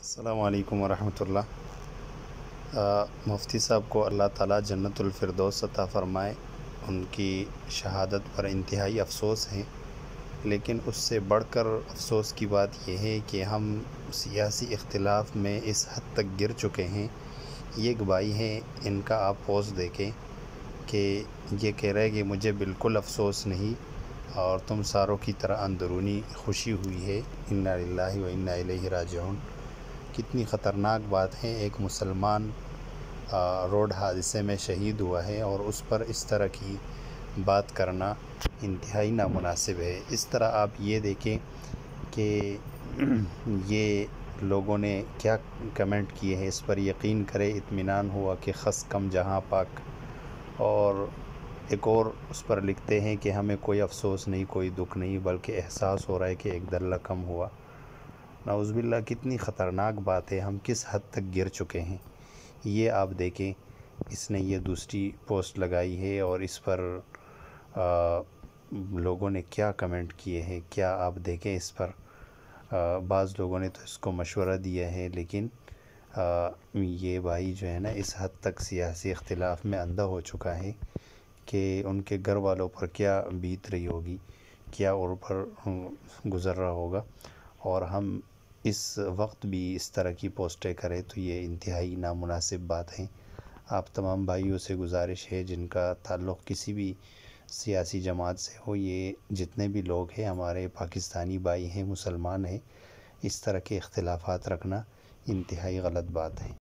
السلام علیکم ورحمۃ اللہ۔ مفتی صاحب کو اللہ تعالیٰ جنت الفردوس عطا فرمائے۔ ان کی شہادت پر انتہائی افسوس ہے، لیکن اس سے بڑھ کر افسوس کی بات یہ ہے کہ ہم سیاسی اختلاف میں اس حد تک گر چکے ہیں۔ یہ ایک بھائی ہیں، ان کا آپ پوسٹ دیکھیں کہ یہ کہہ رہے کہ مجھے بالکل افسوس نہیں اور تم ساروں کی طرح اندرونی خوشی ہوئی ہے۔ انا للہ و انا الیہ راجعون۔ کتنی خطرناک بات ہے، ایک مسلمان روڈ حادثے میں شہید ہوا ہے اور اس پر اس طرح کی بات کرنا انتہائی نامناسب ہے۔ اس طرح آپ یہ دیکھیں کہ یہ لوگوں نے کیا کمنٹ کیے ہیں، اس پر یقین کرے اطمینان ہوا کہ خس کم جہاں پاک۔ اور ایک اور اس پر لکھتے ہیں کہ ہمیں کوئی افسوس نہیں، کوئی دکھ نہیں، بلکہ احساس ہو رہا ہے کہ ایک درلہ کم ہوا۔ نعوذ باللہ، کتنی خطرناک بات ہے، ہم کس حد تک گر چکے ہیں۔ یہ آپ دیکھیں، اس نے یہ دوسری پوسٹ لگائی ہے اور اس پر لوگوں نے کیا کمنٹ کیے ہیں، کیا آپ دیکھیں اس پر۔ بعض لوگوں نے تو اس کو مشورہ دیا ہے، لیکن یہ بھائی جو ہے نا اس حد تک سیاسی اختلاف میں اندھا ہو چکا ہے کہ ان کے گھر والوں پر کیا بیت رہی ہوگی، کیا اور پر گزر رہا ہوگا۔ اور ہم اس وقت بھی اس طرح کی پوسٹیں کریں تو یہ انتہائی نامناسب بات ہے۔ آپ تمام بھائیوں سے گزارش ہے جن کا تعلق کسی بھی سیاسی جماعت سے ہو، یہ جتنے بھی لوگ ہیں ہمارے پاکستانی بھائی ہیں، مسلمان ہیں، اس طرح کے اختلافات رکھنا انتہائی غلط بات ہے۔